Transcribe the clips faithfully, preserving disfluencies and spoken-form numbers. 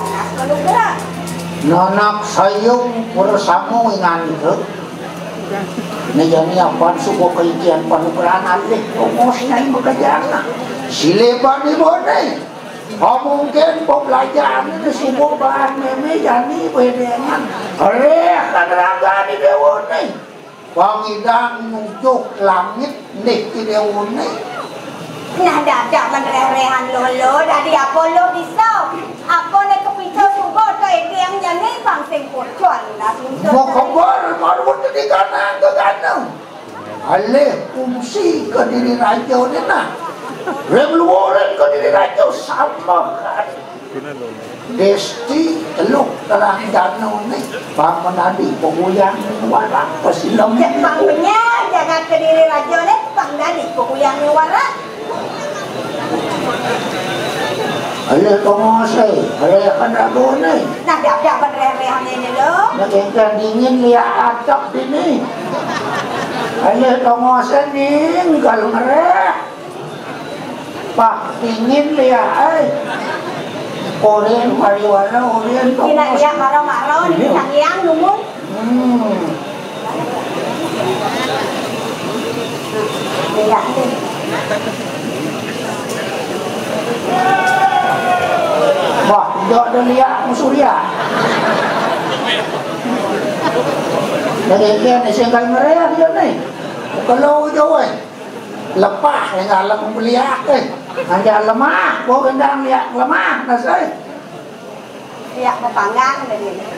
Kalau gerak. Nanak sayung bersama dengan itu. Nejani apa suku keikian panukuran alih promosnya yang bekerjaan. Sileban di mana? Oh mungkin pembelajaran itu suku bahan meme jani bedengan. Hei kadang-kadang di dewa ni. Pangidang nujuk langit nih di dewa ni. Nah dadak menrerehan lolo dari apa lo bisa? Aku nak kepicu subuh tu yang jani pangsing kucuan lah. Mau kabar baru jadi kanan ke kanan. Alih fungsi ke diri raja ni nak. Revolusi ke diri raja sama kan. Desti teluk terang danau ni. Bang menadi penguyang warak pesilam. Bang punya jangan ke diri raja ni. Bang menadi penguyang warak. Alih penguasai, alih kendago ni. Nah, dak-dak berrerehan ini lo. Nak ikan dingin lihat atap sini. Alih penguasai ni, kalau ngereh. Pak dingin lihat ay. Korean marijuana, Korean penguasai. Kina dia marah-marah ni, sang yang numun. Hmm. Tidak ni. Wah, tidak ada lihat Surya. Jadi kan singkal mereka dia ni. Kalau jauh eh, lepah yang alam melihat eh, hanya lemah, bukan gendang lihat lemah, nasai. Lihat berpanggang dari ni.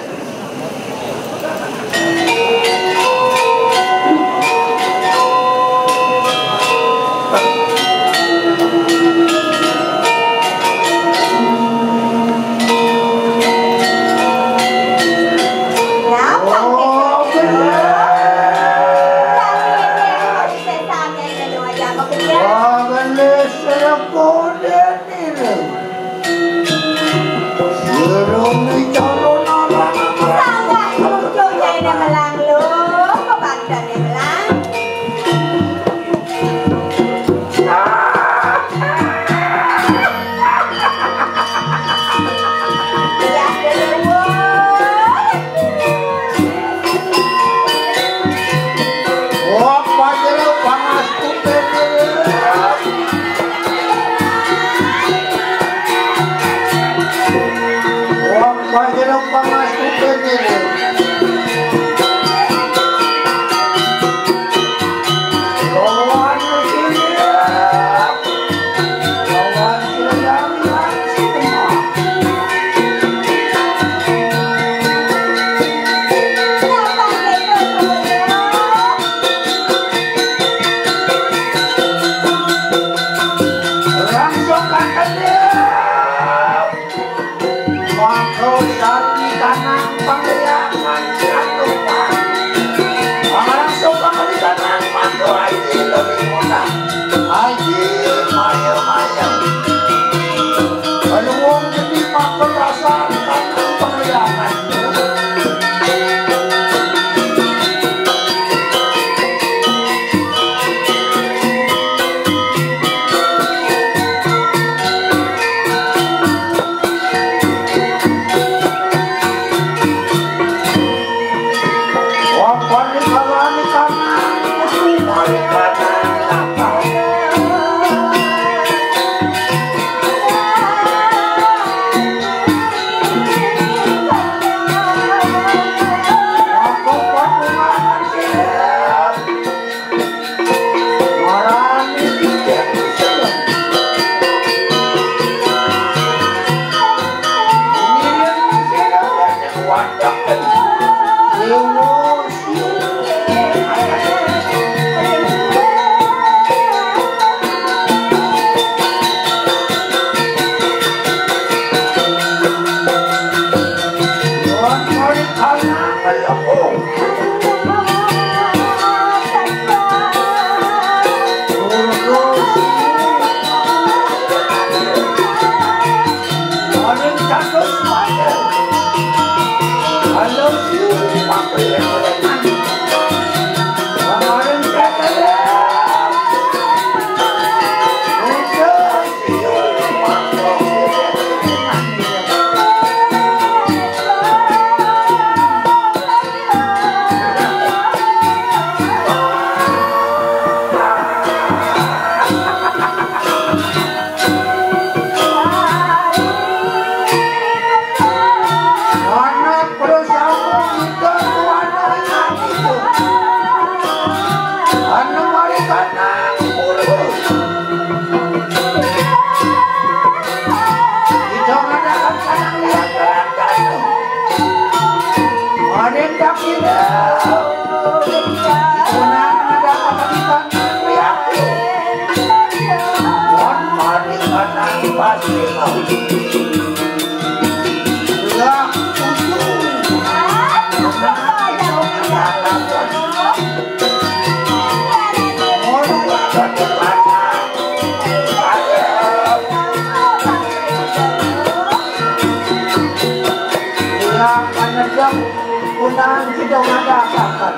jam undangan kita mengadakan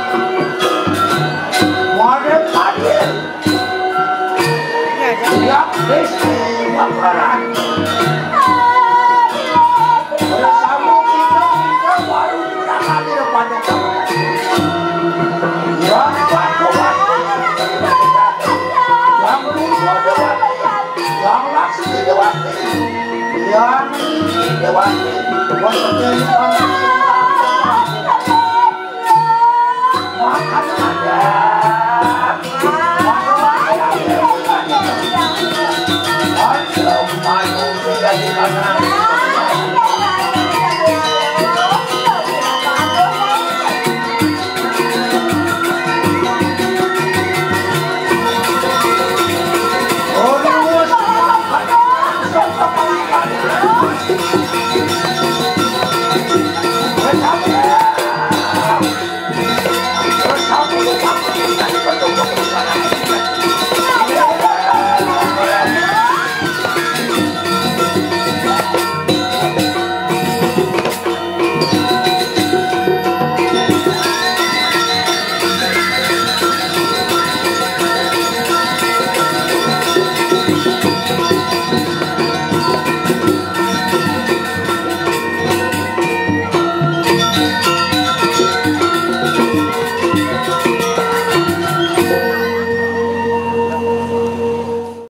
model hadir siap desi bakaran bersama kita kita baru sudah hadir pada kawan yang bantu-bantu yang berubah dewati yang laksmi dewati yang ini dewati waktu